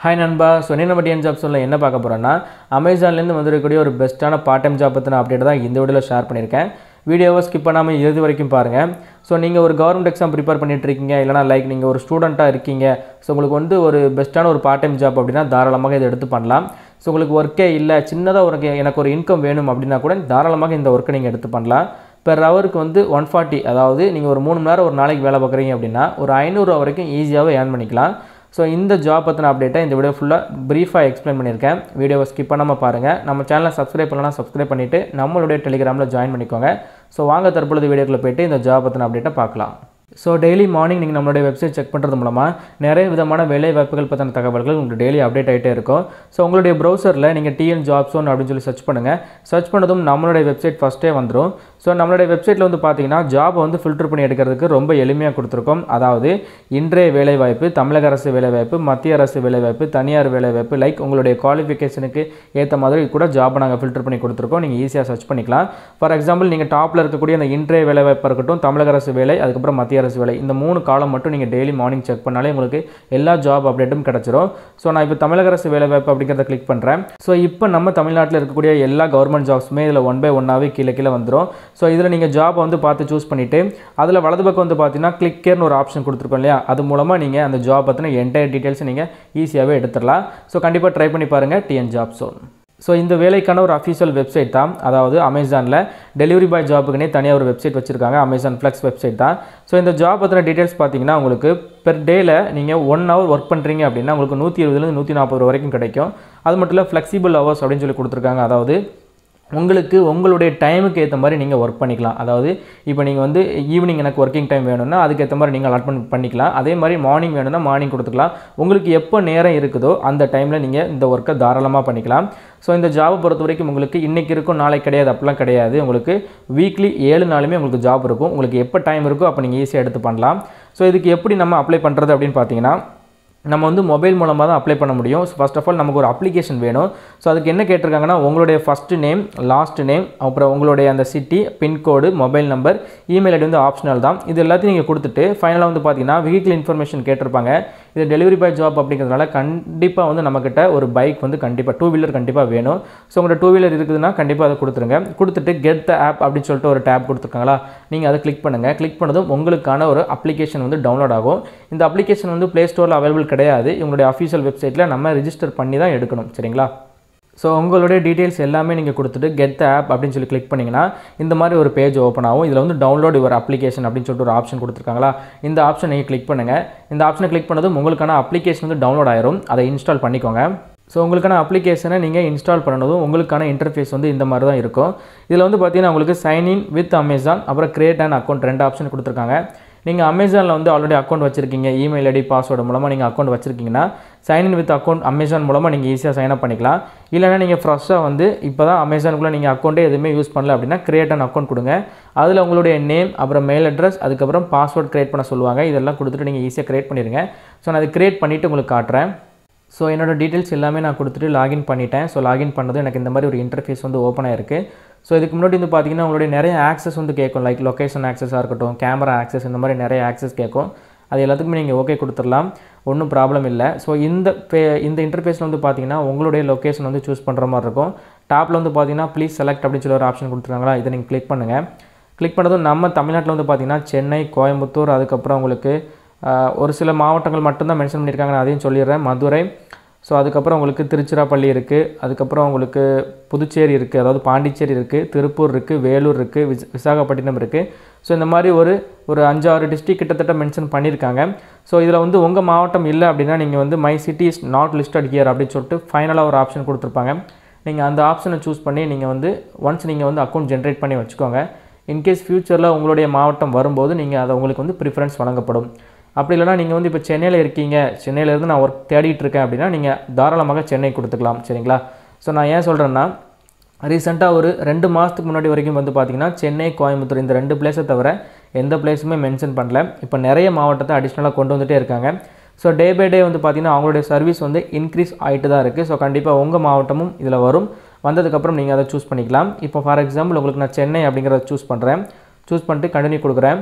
Hi நண்பா. So நம்ம tnjobszone என்ன பார்க்க போகிறோன்னா அமேசான்லேருந்து வந்திருக்கக்கூடிய ஒரு பெஸ்ட்டான பார்ட் டைம் ஜாப் பற்றின அப்டேட் தான் இந்த வீடியோவில் ஷேர் பண்ணியிருக்கேன். வீடியோவை ஸ்கிப் பண்ணாமல் இறுதி வரைக்கும் பாருங்கள். ஸோ நீங்கள் ஒரு கவர்மெண்ட் எக்ஸாம் ப்ரிப்பேர் பண்ணிட்டு இருக்கீங்க, இல்லைனா லைக் நீங்கள் ஒரு ஸ்டூடெண்ட்டாக இருக்கீங்க. ஸோ உங்களுக்கு ஒரு பெஸ்ட்டான ஒரு பார்ட் டைம் ஜாப் அப்படின்னா தாராளமாக இதை எடுத்து பண்ணலாம். ஸோ உங்களுக்கு ஒர்க்கே இல்லை, சின்னதாக எனக்கு ஒரு இன்கம் வேணும் அப்படின்னா கூட தாராளமாக இந்த ஒர்க்கை நீங்கள் எடுத்து பண்ணலாம். பெர் ஹவருக்கு 140, அதாவது நீங்கள் ஒரு 3 மணி நேரம் ஒரு நாளைக்கு வேலை பார்க்குறீங்க அப்படின்னா ஒரு 500 ரூபா வரைக்கும் ஈஸியாகவே ஏர்ன் பண்ணிக்கலாம். ஸோ இந்த ஜாப் பற்றின அப்டேட்டை இந்த வீடியோ ஃபுல்லாக ப்ரீஃபாக எக்ஸ்பிளைன் பண்ணியிருக்கேன். வீடியோவை ஸ்கிப் பண்ணாமல் பாருங்கள். நம்ம சேனலை சப்ஸ்கிரைப் பண்ணலாம், சப்ஸ்கிரைப் பண்ணிவிட்டு நம்மளுடைய டெலிகிராமில் ஜாயின் பண்ணிக்கோங்க. ஸோ வாங்க தற்பொழுது வீடியோக்குள்ளே போய்ட்டு இந்த ஜாப் பற்றின அப்டேட்டை பார்க்கலாம். ஸோ டெய்லி மார்னிங் நீங்கள் நம்மளுடைய வெப்சைட் செக் பண்ணுறது மூலமாக நிறைய விதமான வேலை வாய்ப்புகள் பற்றின தகவல்கள் உங்களுக்கு டெய்லி அப்டேட் ஆகிட்டே இருக்கும். ஸோ உங்களுடைய ப்ரௌசரில் நீங்கள் tnjobszone அப்படின்னு சொல்லி சர்ச் பண்ணுங்கள். சர்ச் பண்ணதும் நம்மளுடைய வெப்சைட் ஃபஸ்ட்டே வந்துடும். ஸோ நம்மளுடைய வெப்சைட்டில் பார்த்தீங்கன்னா ஜாபை ஃபில்டர் பண்ணி எடுக்கிறதுக்கு ரொம்ப எளிமையாக கொடுத்துருக்கோம். அதாவது இன்றைய வேலைவாய்ப்பு, தமிழக அரசு வேலைவாய்ப்பு, மத்திய அரசு வேலைவாய்ப்பு, தனியார் வேலைவாய்ப்பு, லைக் உங்களுடைய குவாலிஃபிகேஷனுக்கு ஏற்ற மாதிரி கூட ஜாபை நாங்கள் ஃபில்டர் பண்ணி கொடுத்துருக்கோம். நீங்கள் ஈஸியாக சர்ச் பண்ணிக்கலாம். ஃபார் எக்ஸாம்பிள் நீங்கள் டாப்பில் இருக்கக்கூடிய அந்த இன்றைய வேலைவாய்ப்பாக இருக்கட்டும், தமிழக அரசு வேலை, அதுக்கப்புறம் மத்திய அரசு வேலை, இந்த 3 காலம் மட்டும் நீங்கள் டெய்லி மார்னிங் செக் பண்ணாலே உங்களுக்கு எல்லா ஜாப் அப்டேட்டும் கிடச்சிரும். ஸோ நான் இப்போ தமிழக அரசு வேலைவாய்ப்பு அப்படிங்கிறத கிளிக் பண்ணுறேன். ஸோ இப்போ நம்ம தமிழ்நாட்டில் இருக்கக்கூடிய எல்லா கவர்மெண்ட் ஜாப்ஸுமே இதில் 1 by 1ஆகவே கீழே வந்துடும். ஸோ இதில் நீங்கள் ஜாபை பார்த்து சூஸ் பண்ணிவிட்டு அதில் வலது பக்கம் பார்த்தீங்கன்னா கிளிக்கர்னு ஒரு ஆப்ஷன் கொடுத்துருக்கோம் இல்லையா, அது மூலமாக நீங்கள் அந்த ஜாப் பற்றின என்டையர் டீட்டெயில்ஸை நீங்கள் ஈஸியாகவே எடுத்துடலாம். ஸோ கண்டிப்பாக ட்ரை பண்ணி பாருங்கள் tnjobszone. ஸோ இந்த வேலைக்கான ஒரு அஃபிஷியல் வெப்சைட் தான், அதாவது அமேசானில் டெலிவரி பாய் ஜாப்புக்குனே தனியாக ஒரு வெப்சைட் வச்சுருக்காங்க, அமேசான் ஃப்ளெக்ஸ் வெப்சைட் தான். ஸோ இந்த ஜாப் பற்றின டீட்டெயில்ஸ் பார்த்தீங்கன்னா உங்களுக்கு பெர் டேயில் நீங்கள் 1 hour ஒர்க் பண்ணுறீங்க அப்படின்னா உங்களுக்கு 120 140 வரைக்கும் கிடைக்கும். அது மட்டும் இல்லை ஃப்ளெக்சிபிள் ஹவர்ஸ் அப்படின்னு சொல்லி கொடுத்துருக்காங்க. அதாவது உங்களுக்கு உங்களுடைய டைமுக்கு ஏற்ற மாதிரி நீங்கள் ஒர்க் பண்ணிக்கலாம். அதாவது இப்போ நீங்கள் ஈவினிங் எனக்கு ஒர்க்கிங் டைம் வேணும்னா அதுக்கேற்ற மாதிரி நீங்கள் அலாட் பண்ணிக்கலாம். அதே மாதிரி மார்னிங் வேணும்னா மார்னிங் கொடுத்துக்கலாம். உங்களுக்கு எப்போ நேரம் இருக்குதோ அந்த டைமில் நீங்கள் இந்த ஒர்க்கை தாராளமாக பண்ணிக்கலாம். ஸோ இந்த ஜாபை பொறுத்த வரைக்கும் உங்களுக்கு இன்றைக்கி இருக்கும் நாளைக்கு கிடையாது, அப்படிலாம் கிடையாது. உங்களுக்கு வீக்லி 7 நாளுமே உங்களுக்கு ஜாப் இருக்கும். உங்களுக்கு எப்போ டைம் இருக்கோ அப்போ நீங்கள் ஈஸியாக எடுத்து பண்ணலாம். ஸோ இதுக்கு எப்படி நம்ம அப்ளை பண்ணுறது அப்படின்னு பார்த்தீங்கன்னா நம்ம மொபைல் மூலமாக தான் அப்ளை பண்ண முடியும். ஸோ ஃபர்ஸ்ட் ஆஃப் ஆல் நமக்கு ஒரு அப்ளிகேஷன் வேணும். ஸோ அதுக்கு என்ன கேட்டிருக்காங்கன்னா உங்களுடைய ஃபஸ்ட்டு நேம், லாஸ்ட் நேம், அப்புறம் உங்களுடைய அந்த city, pin code, mobile number, email ID optional தான். இது எல்லாத்தையும் நீங்கள் கொடுத்துட்டு ஃபைனலாக பார்த்தீங்கன்னா வெஹிக்கிள் இன்ஃபர்மேஷன் கேட்டிருப்பாங்க. இது டெலிவரி பாய் ஜாப் அப்படிங்கிறதுனால கண்டிப்பாக நம்மக்கிட்ட ஒரு பைக் கண்டிப்பாக 2 வீலர் கண்டிப்பாக வேணும். ஸோ உங்களோட 2 வீலர் இருக்குதுன்னா கண்டிப்பாக அதை கொடுத்துருங்க. கொடுத்துட்டு கெட் த ஆப் அப்படின்னு சொல்லிட்டு ஒரு டேப் கொடுத்துருக்காங்களா, நீங்கள் அதை கிளிக் பண்ணுங்கள். கிளிக் பண்ணதும் உங்களுக்கான ஒரு அப்ளிகேஷன் டவுன்லோட் ஆகும். இந்த அப்ளிகேஷன் ப்ளே ஸ்டோரில் அவைலபிள் கிடையாது. இவங்களுடைய அஃபிஷியல் வெப்சைட்டில் நம்ம ரிஜிஸ்டர் பண்ணி தான் எடுக்கணும், சரிங்களா? ஸோ உங்களுடைய டீட்டெயில்ஸ் எல்லாமே நீங்கள் கொடுத்துட்டு கெட் த ஆப் அப்படின்னு சொல்லி கிளிக் பண்ணிங்கன்னா இந்த மாதிரி ஒரு பேஜ் ஓப்பன் ஆகும். இதில் டவுன்லோட் யுவர் அப்ளிகேஷன் அப்படின்னு சொல்லிட்டு ஒரு ஆப்ஷன் கொடுத்துருக்காங்களா, இந்த ஆப்ஷன் நீங்கள் கிளிக் பண்ணுங்கள். இந்த ஆப்ஷனை கிளிக் பண்ணதும் உங்களுக்கான அப்ளிகேஷன் டவுன்லோட் ஆயிரும். அதை இன்ஸ்டால் பண்ணிக்கோங்க. ஸோ உங்களுக்கான அப்ளிகேஷனை நீங்கள் இன்ஸ்டால் பண்ணதும் உங்களுக்கான இன்டர்ஃபேஸ் இந்த மாதிரி தான் இருக்கும். இதில் பார்த்தீங்கன்னா உங்களுக்கு சைன்இன் வித் அமேசான், அப்புறம் கிரியேட் அண்ட் அக்கௌண்ட் 2 ஆப்ஷன் கொடுத்துருக்காங்க. நீங்கள் அமேசானில் ஆல்ரெடி அக்கௌண்ட் வச்சுருக்கீங்க, இமெயில் ஐடி பாஸ்வேர்டு மூலமாக நீங்கள் அக்கௌண்ட் வச்சுருக்கீங்கன்னா சைன்இன் வித் அக்கௌண்ட் அமேசான் மூலமாக நீங்கள் ஈஸியாக சைன்அப் பண்ணிக்கலாம். இல்லைனா நீங்கள் ஃப்ரெஷ்ஷாக இப்போ தான் அமேசானுக்குள்ளே நீங்கள் அக்கௌண்ட்டே எதுவுமே யூஸ் பண்ணல அப்படின்னா கிரியேட் அண்ட் அக்கௌண்ட் கொடுங்க. அதில் உங்களுடைய நேம், அப்புறம் மெயில் அட்ரஸ், அதுக்கப்புறம் பாஸ்வேர்ட் கிரியேட் பண்ண சொல்லுவாங்க. இதெல்லாம் கொடுத்துட்டு நீங்கள் ஈஸியாக கிரியேட் பண்ணிடுங்க. ஸோ நான் அதை கிரியேட் பண்ணிவிட்டு உங்களுக்கு காட்டுறேன். ஸோ என்னோடய டீட்டெயில்ஸ் எல்லாமே நான் கொடுத்துட்டு லாகின் பண்ணிட்டேன். ஸோ லாகின் பண்ணது எனக்கு இந்த மாதிரி ஒரு இன்டர்ஃபேஸ் ஓப்பன் ஆகிருக்கு. ஸோ இதுக்கு முன்னாடி பார்த்தீங்கன்னா உங்களுடைய நிறைய ஆக்சஸ் கேட்கும், லைக் லொக்கேஷன் ஆக்சஸாக இருக்கட்டும், கேமரா ஆக்சஸ், இந்த மாதிரி நிறைய ஆக்சஸ் கேட்கும். அது எல்லாத்துக்குமே நீங்கள் ஓகே கொடுத்துடலாம், ஒன்றும் ப்ராப்ளம் இல்லை. ஸோ இந்த இன்டர்ஃபேஸில் பார்த்தீங்கன்னா உங்களுடைய லொக்கேஷன் சூஸ் பண்ணுற மாதிரி இருக்கும். டாப்பில் பார்த்தீங்கன்னா ப்ளீஸ் செலக்ட் அப்படின்னு சொல்லி ஒரு ஆப்ஷன் கொடுத்துருக்காங்களா, இதை நீங்கள் கிளிக் பண்ணுங்கள். கிளிக் பண்ணதும் நம்ம தமிழ்நாட்டில் பார்த்தீங்கன்னா சென்னை, கோயம்புத்தூர், அதுக்கப்புறம் உங்களுக்கு ஒரு சில மாவட்டங்கள் மட்டும்தான் மென்ஷன் பண்ணியிருக்காங்க, நான் அதையும் சொல்லிடுறேன். மதுரை, ஸோ அதுக்கப்புறம் உங்களுக்கு திருச்சிராப்பள்ளி இருக்குது, அதுக்கப்புறம் உங்களுக்கு புதுச்சேரி இருக்குது, அதாவது பாண்டிச்சேரி இருக்குது, திருப்பூர் இருக்குது, வேலூர் இருக்குது, விசாகப்பட்டினம் இருக்குது. ஸோ இந்த மாதிரி ஒரு 5-6 டிஸ்ட்ரிக்ட் கிட்டத்தட்ட மென்ஷன் பண்ணியிருக்காங்க. ஸோ இதில் உங்கள் மாவட்டம் இல்லை அப்படின்னா நீங்கள் my city is not listed here அப்படின்னு சொல்லிட்டு ஃபைனலாக ஒரு ஆப்ஷன் கொடுத்துருப்பாங்க. நீங்கள் அந்த ஆப்ஷனை சூஸ் பண்ணி நீங்கள் ஒன்ஸ் நீங்கள் அக்கௌண்ட் ஜென்ரேட் பண்ணி வச்சுக்கோங்க. இன்கேஸ் ஃப்யூச்சரில் உங்களுடைய மாவட்டம் வரும்போது நீங்கள் அதை உங்களுக்கு ப்ரிஃபரன்ஸ் வழங்கப்படும். அப்படி இல்லைனா நீங்கள் இப்போ சென்னையில் இருக்கீங்க, சென்னையிலேருந்து நான் ஒர்க் தேடிட்டு இருக்கேன் அப்படின்னா நீங்கள் தாராளமாக சென்னை கொடுத்துக்கலாம், சரிங்களா? ஸோ நான் ஏன் சொல்கிறேன்னா ரீசெண்டாக ஒரு 2 மாதத்துக்கு முன்னாடி வரைக்கும் பார்த்தீங்கன்னா சென்னை, கோயம்புத்தூர் இந்த 2 பிளேஸை தவிர எந்த பிளேஸுமே மென்ஷன் பண்ணல. இப்போ நிறைய மாவட்டத்தை அடிஷ்னலாக கொண்டு வந்துகிட்டே இருக்காங்க. ஸோ டே பை டே பார்த்தீங்கன்னா அவங்களுடைய சர்வீஸ் இன்க்ரீஸ் ஆகிட்டு தான் இருக்குது. ஸோ கண்டிப்பாக உங்கள் மாவட்டமும் இதில் வரும். வந்ததுக்கப்புறம் நீங்கள் அதை சூஸ் பண்ணிக்கலாம். இப்போ ஃபார் எக்ஸாம்பிள் உங்களுக்கு நான் சென்னை அப்படிங்கிறத சூஸ் பண்ணுறேன். சூஸ் பண்ணிட்டு கண்டினியூ கொடுக்குறேன்.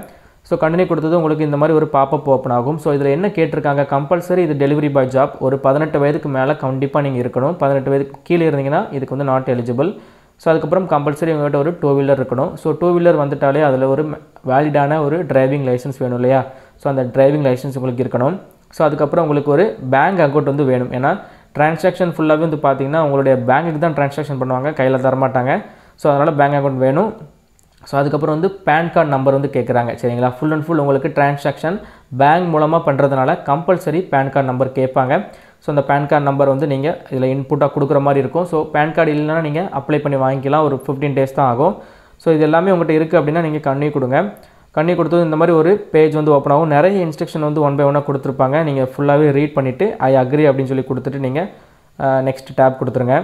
ஸோ கண்டினியூ கொடுத்தது உங்களுக்கு இந்த மாதிரி ஒரு பாப்பப் ஓப்பன் ஆகும். ஸோ இதில் என்ன கேட்டிருக்காங்க, கம்பல்சரி இது டெலிவரி பாய் ஜாப். ஒரு 18 வயதுக்கு மேலே கண்டிப்பாக நீங்கள் இருக்கணும். 18 வயதுக்கு கீழே இருந்தீங்கன்னா இதுக்கு வந்து நாட் எலிஜிபிள். ஸோ அதுக்கப்புறம் கம்பல்சரி உங்கள்கிட்ட ஒரு 2 வீலர் இருக்கணும். ஸோ 2 வீலர் வந்துட்டாலே அதில் ஒரு வேலிடான ஒரு டிரைவிங் லைசன்ஸ் வேணும் இல்லையா. ஸோ அந்த டிரைவிங் லைசன்ஸ் உங்களுக்கு இருக்கணும். ஸோ அதுக்கப்புறம் உங்களுக்கு ஒரு பேங்க் அக்கௌண்ட் வந்து வேணும். ஏன்னா ட்ரான்சாக்ஷன் ஃபுல்லாகவே வந்து பார்த்தீங்கன்னா உங்களுடைய பேங்க்குக்கு தான் ட்ரான்சாக்ஷன் பண்ணுவாங்க, கையில் தரமாட்டாங்க. ஸோ அதனால் பேங்க் அக்கௌண்ட் வேணும். ஸோ அதுக்கப்புறம் வந்து பேன் கார்டு நம்பர் வந்து கேட்குறாங்க சரிங்களா. ஃபுல் அண்ட் ஃபுல் உங்களுக்கு ட்ரான்சாக்ஷன் பேங்க் மூலமாக பண்ணுறதுனால கம்பல்சரி பேன் கார்டு நம்பர் கேட்பாங்க. ஸோ அந்த பேன் கார்டு நம்பர் வந்து நீங்கள் இதில் இன்புட்டாக கொடுக்குற மாதிரி இருக்கும். ஸோ பேன் கார்டு இல்லைன்னா நீங்கள் அப்ளை பண்ணி வாங்கிக்கலாம். ஒரு 15 days தான் ஆகும். ஸோ இது எல்லாமே உங்கள்கிட்ட இருக்குது அப்படின்னா நீங்கள் கண்டினியூ கொடுங்க. கண்டினியூ கொடுத்தது இந்த மாதிரி ஒரு பேஜ் வந்து ஓப்பன் ஆகும். நிறைய இன்ஸ்ட்ரக்ஷன் வந்து 1 by 1 கொடுத்துருப்பாங்க. நீங்கள் ஃபுல்லாகவே ரீட் பண்ணிவிட்டு ஐ அக்ரி அப்படின்னு சொல்லி கொடுத்துட்டு நீங்கள் நெக்ஸ்ட் டேப் கொடுத்துருங்க.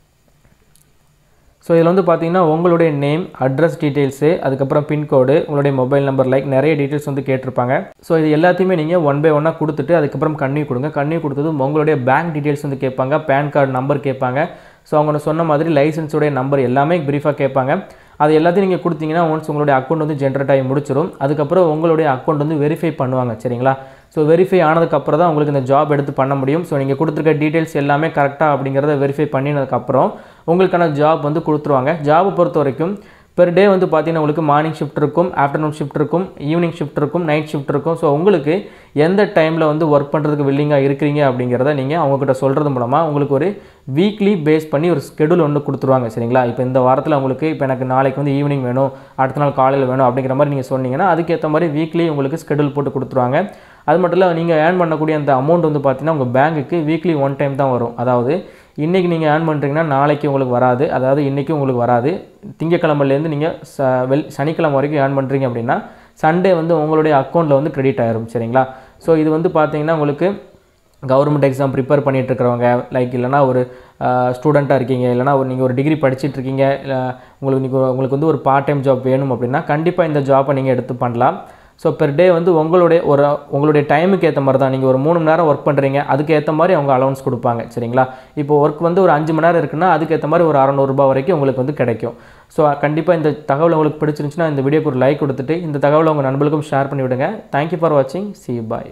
ஸோ இதில் வந்து பார்த்தீங்கன்னா உங்களுடைய நேம், அட்ரஸ் டீட்டெயில்ஸு, அதுக்கப்புறம் பின்கோடு, உங்களுடைய மொபைல் நம்பர், லைக் நிறைய டீட்டெயில்ஸ் வந்து கேட்டிருப்பாங்க. ஸோ இது எல்லாத்தையுமே நீங்கள் 1 by 1 கொடுத்துட்டு அதுக்கப்புறம் கண்டினியூ கொடுங்க. கண்டினியூ கொடுத்தது உங்களுடைய பேங்க் டீட்டெயில்ஸ் வந்து கேட்பாங்க, பேன் கார்டு நம்பர் கேட்பாங்க. ஸோ அவங்க சொன்ன மாதிரி லைசன்ஸோடைய நம்பர் எல்லாமே ப்ரீஃபாக கேட்பாங்க. அது எல்லாத்தையும் நீங்கள் கொடுத்தீங்கன்னா ஒன்ஸ் உங்களுடைய அக்கௌண்ட் வந்து ஜென்ரேட் ஆகி முடிச்சிடும். அதுக்கப்புறம் உங்களுடைய அக்கௌண்ட் வந்து வெரிஃபை பண்ணுவாங்க சரிங்களா. ஸோ வெரிஃபை ஆனதுக்கப்புறம் தான் உங்களுக்கு இந்த ஜாப் எடுத்து பண்ண முடியும். ஸோ நீங்கள் கொடுத்துருக்க டீட்டெயில்ஸ் எல்லாமே கரெக்டாக அப்படிங்கிறத வெரிஃபை பண்ணினதுக்கப்புறம் உங்களுக்கான ஜாப் வந்து கொடுத்துருவாங்க. ஜாபை பொறுத்த வரைக்கும் பெர் டே வந்து பார்த்தீங்கன்னா உங்களுக்கு மார்னிங் ஷிஃப்ட் இருக்கும், ஆஃப்டர்நூன் ஷிஃப்ட் இருக்கும், ஈவினிங் ஷிஃப்ட் இருக்கும், நைட் ஷிஃப்ட் இருக்கும். ஸோ உங்களுக்கு எந்த டைமில் வந்து ஒர்க் பண்ணுறதுக்கு வில்லிங்காக இருக்கிறீங்க அப்படிங்கிறத நீங்கள் அவங்கக்கிட்ட சொல்கிறது மூலமாக உங்களுக்கு ஒரு வீக்லி பேஸ் பண்ணி ஒரு ஸ்கெடியூல் ஒன்று கொடுத்துருவாங்க சரிங்களா. இப்போ இந்த வாரத்தில் உங்களுக்கு இப்போ எனக்கு நாளைக்கு வந்து ஈவினிங் வேணும், அடுத்த நாள் காலையில் வேணும் அப்படிங்கிற மாதிரி நீங்கள் சொன்னீங்கன்னா அதுக்கேற்ற மாதிரி வீக்லி உங்களுக்கு ஸ்கெடியூல் போட்டு கொடுத்துருவாங்க. அது மட்டும் இல்லை நீங்கள் ஏர்ன் பண்ணக்கூடிய அந்த அமௌண்ட் வந்து பார்த்தீங்கன்னா உங்கள் பேங்க்குக்கு வீக்லி 1 time தான் வரும். அதாவது இன்றைக்கி நீங்கள் ஏர்ன் பண்ணுறீங்கன்னா நாளைக்கு உங்களுக்கு வராது, அதாவது இன்றைக்கும் உங்களுக்கு வராது. திங்கக்கிழமையிலேருந்து நீங்கள் சனிக்கிழமை வரைக்கும் ஏர்ன் பண்ணுறீங்க அப்படின்னா சண்டே வந்து உங்களுடைய அக்கௌண்ட்டில் வந்து கிரெடிட் ஆகிரும் சரிங்களா. ஸோ இது வந்து பார்த்தீங்கன்னா உங்களுக்கு கவர்மெண்ட் எக்ஸாம் ப்ரிப்பேர் பண்ணிகிட்டு இருக்கிறவங்க, லைக் இல்லைனா ஒரு ஸ்டூடெண்ட்டாக இருக்கீங்க, இல்லைனா நீங்கள் ஒரு டிகிரி படிச்சுட்டு இருக்கீங்க, இல்லை உங்களுக்கு வந்து ஒரு பார்ட் டைம் ஜாப் வேணும் அப்படின்னா கண்டிப்பாக இந்த ஜாப்பை நீங்கள் எடுத்து பண்ணலாம். ஸோ பெர் டே வந்து உங்களுடைய டைமுக்கு ஏற்ற மாதிரி தான். நீங்கள் ஒரு 3 மணி நேரம் ஒர்க் பண்ணுறீங்க, அதுக்கு ஏற்ற மாதிரி அவங்க அலவன்ஸ் கொடுப்பாங்க சரிங்களா. இப்போ ஒர்க் வந்து ஒரு 5 மணி நேரம் இருக்குன்னா அதுக்கேற்ற மாதிரி ஒரு 600 ரூபாய் வரைக்கும் உங்களுக்கு வந்து கிடைக்கும். ஸோ கண்டிப்பாக இந்த தகவல் உங்களுக்கு பிடிச்சிருந்துச்சுன்னா இந்த வீடியோக்கு ஒரு லைக் கொடுத்துட்டு இந்த தகவலை உங்கள் நண்பர்களுக்கும் ஷேர் பண்ணி விடுங்க. தேங்க்யூ ஃபார் வாட்சிங். See you, bye.